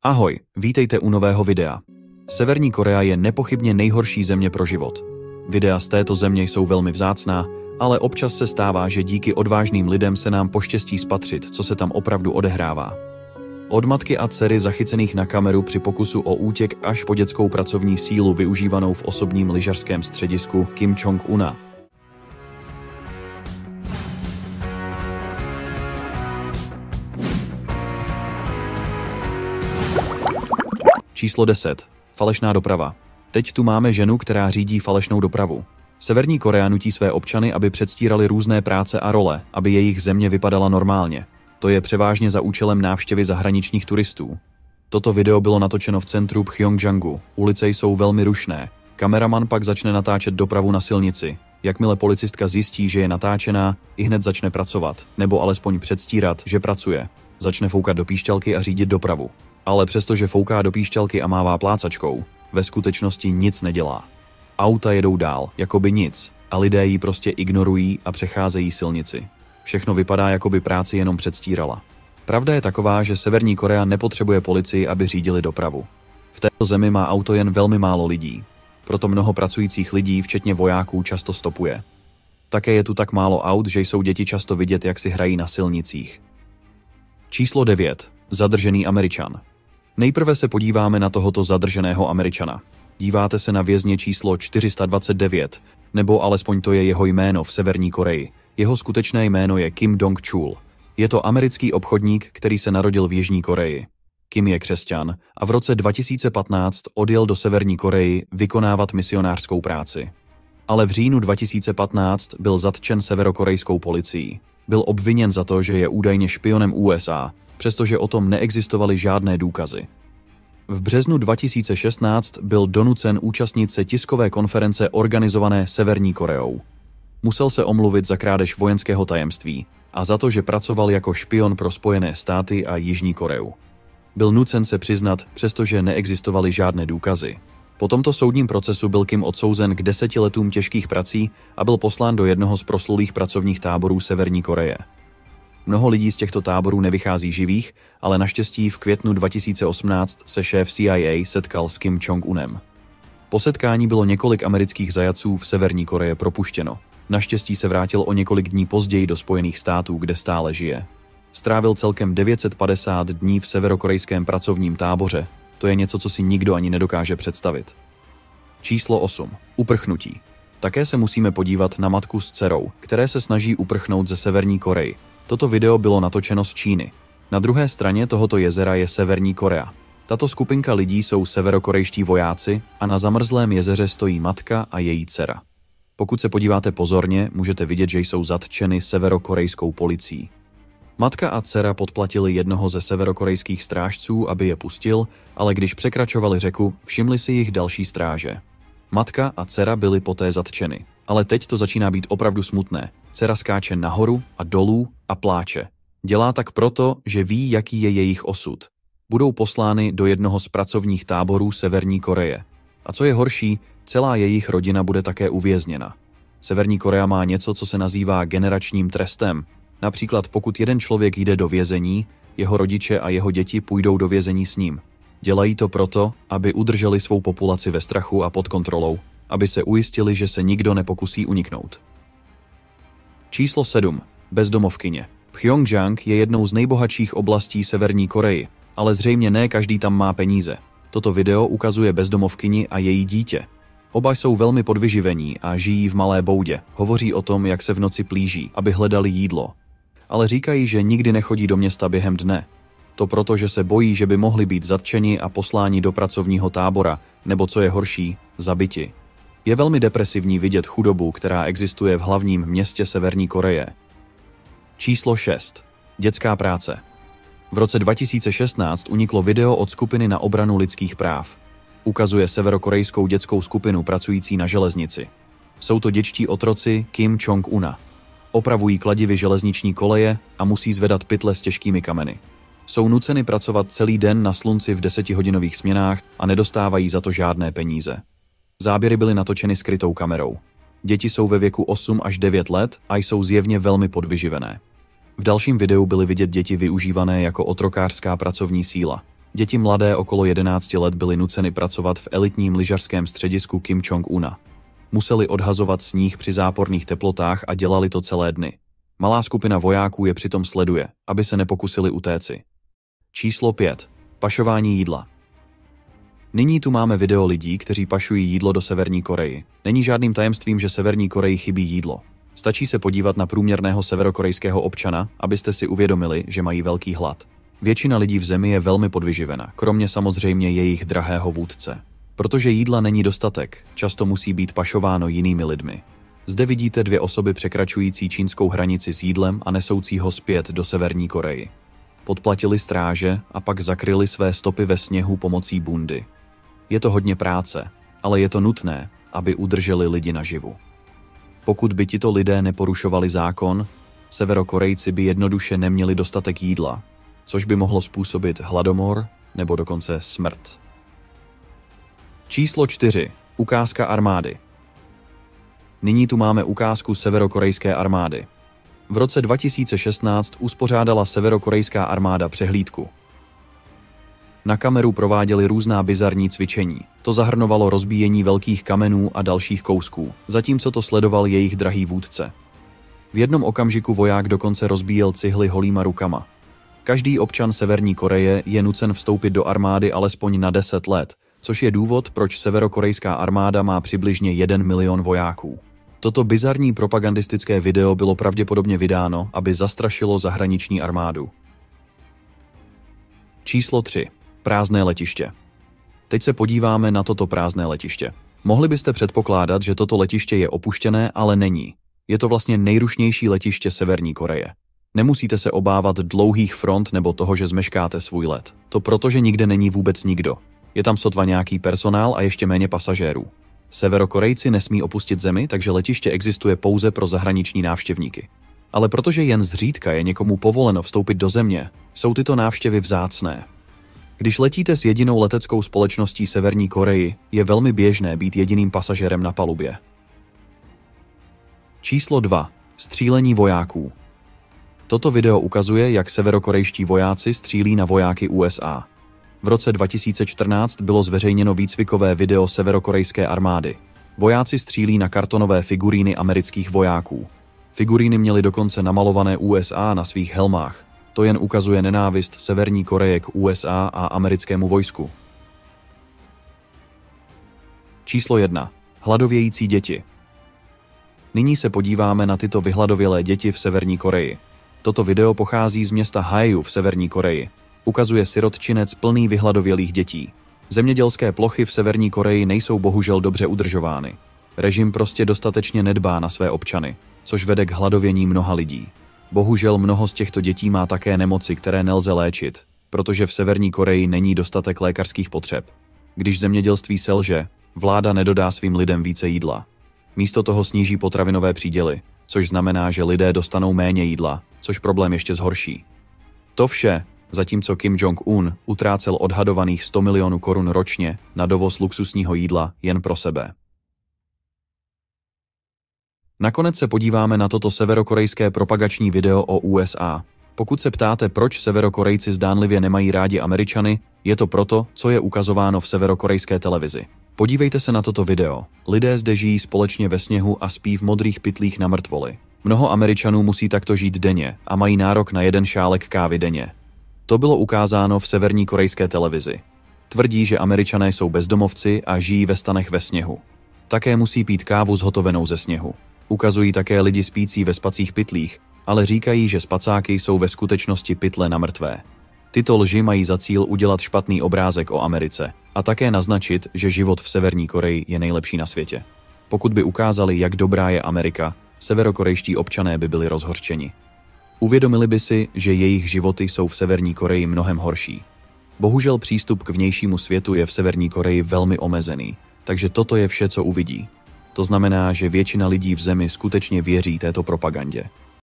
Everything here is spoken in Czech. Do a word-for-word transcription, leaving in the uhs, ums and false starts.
Ahoj, vítejte u nového videa. Severní Korea je nepochybně nejhorší země pro život. Videa z této země jsou velmi vzácná, ale občas se stává, že díky odvážným lidem se nám poštěstí spatřit, co se tam opravdu odehrává. Od matky a dcery zachycených na kameru při pokusu o útěk až po dětskou pracovní sílu využívanou v osobním lyžařském středisku Kim Jong-una. Číslo deset. Falešná doprava. Teď tu máme ženu, která řídí falešnou dopravu. Severní Korea nutí své občany, aby předstírali různé práce a role, aby jejich země vypadala normálně. To je převážně za účelem návštěvy zahraničních turistů. Toto video bylo natočeno v centru Pchjongjangu. Ulice jsou velmi rušné. Kameraman pak začne natáčet dopravu na silnici. Jakmile policistka zjistí, že je natáčená, ihned začne pracovat, nebo alespoň předstírat, že pracuje. Začne foukat do píšťalky a řídit dopravu. Ale přestože fouká do píšťalky a mává plácačkou, ve skutečnosti nic nedělá. Auta jedou dál, jako by nic, a lidé ji prostě ignorují a přecházejí silnici. Všechno vypadá, jako by práci jenom předstírala. Pravda je taková, že Severní Korea nepotřebuje policii, aby řídili dopravu. V této zemi má auto jen velmi málo lidí. Proto mnoho pracujících lidí, včetně vojáků, často stopuje. Také je tu tak málo aut, že jsou děti často vidět, jak si hrají na silnicích. Číslo devět. Zadržený Američan. Nejprve se podíváme na tohoto zadrženého Američana. Díváte se na vězně číslo čtyři sta dvacet devět, nebo alespoň to je jeho jméno v Severní Koreji. Jeho skutečné jméno je Kim Dong-chul. Je to americký obchodník, který se narodil v Jižní Koreji. Kim je křesťan a v roce dva tisíce patnáct odjel do Severní Koreji vykonávat misionářskou práci. Ale v říjnu dva tisíce patnáct byl zatčen severokorejskou policií. Byl obviněn za to, že je údajně špionem U S A, přestože o tom neexistovaly žádné důkazy. V březnu dva tisíce šestnáct byl donucen účastnit se tiskové konference organizované Severní Koreou. Musel se omluvit za krádež vojenského tajemství a za to, že pracoval jako špion pro Spojené státy a Jižní Koreu. Byl nucen se přiznat, přestože neexistovaly žádné důkazy. Po tomto soudním procesu byl Kim odsouzen k deseti letům těžkých prací a byl poslán do jednoho z proslulých pracovních táborů Severní Koreje. Mnoho lidí z těchto táborů nevychází živých, ale naštěstí v květnu dva tisíce osmnáct se šéf C I A setkal s Kim Jong-unem. Po setkání bylo několik amerických zajatců v Severní Koreji propuštěno. Naštěstí se vrátil o několik dní později do Spojených států, kde stále žije. Strávil celkem devět set padesát dní v severokorejském pracovním táboře. To je něco, co si nikdo ani nedokáže představit. Číslo osm. Uprchnutí. Také se musíme podívat na matku s dcerou, které se snaží uprchnout ze Severní Koreji. Toto video bylo natočeno z Číny. Na druhé straně tohoto jezera je Severní Korea. Tato skupinka lidí jsou severokorejští vojáci a na zamrzlém jezeře stojí matka a její dcera. Pokud se podíváte pozorně, můžete vidět, že jsou zatčeny severokorejskou policií. Matka a dcera podplatili jednoho ze severokorejských strážců, aby je pustil, ale když překračovali řeku, všimli si jich další stráže. Matka a dcera byly poté zatčeny. Ale teď to začíná být opravdu smutné. Dcera skáče nahoru a dolů a pláče. Dělá tak proto, že ví, jaký je jejich osud. Budou poslány do jednoho z pracovních táborů Severní Koreje. A co je horší, celá jejich rodina bude také uvězněna. Severní Korea má něco, co se nazývá generačním trestem. Například pokud jeden člověk jde do vězení, jeho rodiče a jeho děti půjdou do vězení s ním. Dělají to proto, aby udrželi svou populaci ve strachu a pod kontrolou, aby se ujistili, že se nikdo nepokusí uniknout. Číslo sedm. Bezdomovkyně. Pchjongjang je jednou z nejbohatších oblastí Severní Koreji, ale zřejmě ne každý tam má peníze. Toto video ukazuje bezdomovkyni a její dítě. Oba jsou velmi podvyživení a žijí v malé boudě. Hovoří o tom, jak se v noci plíží, aby hledali jídlo. Ale říkají, že nikdy nechodí do města během dne. To proto, že se bojí, že by mohli být zatčeni a posláni do pracovního tábora, nebo co je horší, zabiti. Je velmi depresivní vidět chudobu, která existuje v hlavním městě Severní Koreje. Číslo šest. Dětská práce. V roce dva tisíce šestnáct uniklo video od skupiny na obranu lidských práv. Ukazuje severokorejskou dětskou skupinu pracující na železnici. Jsou to dětští otroci Kim Jong-una. Opravují kladivy železniční koleje a musí zvedat pytle s těžkými kameny. Jsou nuceny pracovat celý den na slunci v desetihodinových směnách a nedostávají za to žádné peníze. Záběry byly natočeny skrytou kamerou. Děti jsou ve věku osm až devět let a jsou zjevně velmi podvyživené. V dalším videu byly vidět děti využívané jako otrokářská pracovní síla. Děti mladé okolo jedenácti let byly nuceny pracovat v elitním lyžařském středisku Kim Jong-una. Museli odhazovat sníh při záporných teplotách a dělali to celé dny. Malá skupina vojáků je přitom sleduje, aby se nepokusili utéci. Číslo pět. Pašování jídla. Nyní tu máme video lidí, kteří pašují jídlo do Severní Koreji. Není žádným tajemstvím, že Severní Koreji chybí jídlo. Stačí se podívat na průměrného severokorejského občana, abyste si uvědomili, že mají velký hlad. Většina lidí v zemi je velmi podvyživena, kromě samozřejmě jejich drahého vůdce. Protože jídla není dostatek, často musí být pašováno jinými lidmi. Zde vidíte dvě osoby překračující čínskou hranici s jídlem a nesoucí ho zpět do Severní Koreji. Podplatili stráže a pak zakryli své stopy ve sněhu pomocí bundy. Je to hodně práce, ale je to nutné, aby udrželi lidi naživu. Pokud by tito lidé neporušovali zákon, Severokorejci by jednoduše neměli dostatek jídla, což by mohlo způsobit hladomor nebo dokonce smrt. Číslo čtyři. Ukázka armády. Nyní tu máme ukázku severokorejské armády. V roce dva tisíce šestnáct uspořádala severokorejská armáda přehlídku. Na kameru prováděli různá bizarní cvičení. To zahrnovalo rozbíjení velkých kamenů a dalších kousků, zatímco to sledoval jejich drahý vůdce. V jednom okamžiku voják dokonce rozbíjel cihly holýma rukama. Každý občan Severní Koreje je nucen vstoupit do armády alespoň na deset let, což je důvod, proč severokorejská armáda má přibližně jeden milion vojáků. Toto bizarní propagandistické video bylo pravděpodobně vydáno, aby zastrašilo zahraniční armádu. Číslo tři. Prázdné letiště. Teď se podíváme na toto prázdné letiště. Mohli byste předpokládat, že toto letiště je opuštěné, ale není. Je to vlastně nejrušnější letiště Severní Koreje. Nemusíte se obávat dlouhých front nebo toho, že zmeškáte svůj let. To proto, že nikde není vůbec nikdo. Je tam sotva nějaký personál a ještě méně pasažérů. Severokorejci nesmí opustit zemi, takže letiště existuje pouze pro zahraniční návštěvníky. Ale protože jen zřídka je někomu povoleno vstoupit do země, jsou tyto návštěvy vzácné. Když letíte s jedinou leteckou společností Severní Koreji, je velmi běžné být jediným pasažérem na palubě. Číslo dva. Střílení vojáků. Toto video ukazuje, jak severokorejští vojáci střílí na vojáky U S A. V roce dva tisíce čtrnáct bylo zveřejněno výcvikové video severokorejské armády. Vojáci střílí na kartonové figuríny amerických vojáků. Figuríny měly dokonce namalované U S A na svých helmách. To jen ukazuje nenávist Severní Koreje k U S A a americkému vojsku. Číslo jedna. Hladovějící děti. Nyní se podíváme na tyto vyhladovělé děti v Severní Koreji. Toto video pochází z města Haeju v Severní Koreji. Ukazuje sirotčinec plný vyhladovělých dětí. Zemědělské plochy v Severní Koreji nejsou bohužel dobře udržovány. Režim prostě dostatečně nedbá na své občany, což vede k hladovění mnoha lidí. Bohužel mnoho z těchto dětí má také nemoci, které nelze léčit, protože v Severní Koreji není dostatek lékařských potřeb. Když zemědělství selže, vláda nedodá svým lidem více jídla. Místo toho sníží potravinové příděly, což znamená, že lidé dostanou méně jídla, což problém ještě zhorší. To vše, zatímco Kim Jong-un utrácel odhadovaných sto milionů korun ročně na dovoz luxusního jídla jen pro sebe. Nakonec se podíváme na toto severokorejské propagační video o U S A. Pokud se ptáte, proč Severokorejci zdánlivě nemají rádi Američany, je to proto, co je ukazováno v severokorejské televizi. Podívejte se na toto video. Lidé zde žijí společně ve sněhu a spí v modrých pytlích na mrtvoli. Mnoho Američanů musí takto žít denně a mají nárok na jeden šálek kávy denně. To bylo ukázáno v severní korejské televizi. Tvrdí, že Američané jsou bezdomovci a žijí ve stanech ve sněhu. Také musí pít kávu zhotovenou ze sněhu. Ukazují také lidi spící ve spacích pytlích, ale říkají, že spacáky jsou ve skutečnosti pytle na mrtvé. Tyto lži mají za cíl udělat špatný obrázek o Americe a také naznačit, že život v Severní Koreji je nejlepší na světě. Pokud by ukázali, jak dobrá je Amerika, severokorejští občané by byli rozhořčeni. Uvědomili by si, že jejich životy jsou v Severní Koreji mnohem horší. Bohužel přístup k vnějšímu světu je v Severní Koreji velmi omezený, takže toto je vše, co uvidí. To znamená, že většina lidí v zemi skutečně věří této propagandě.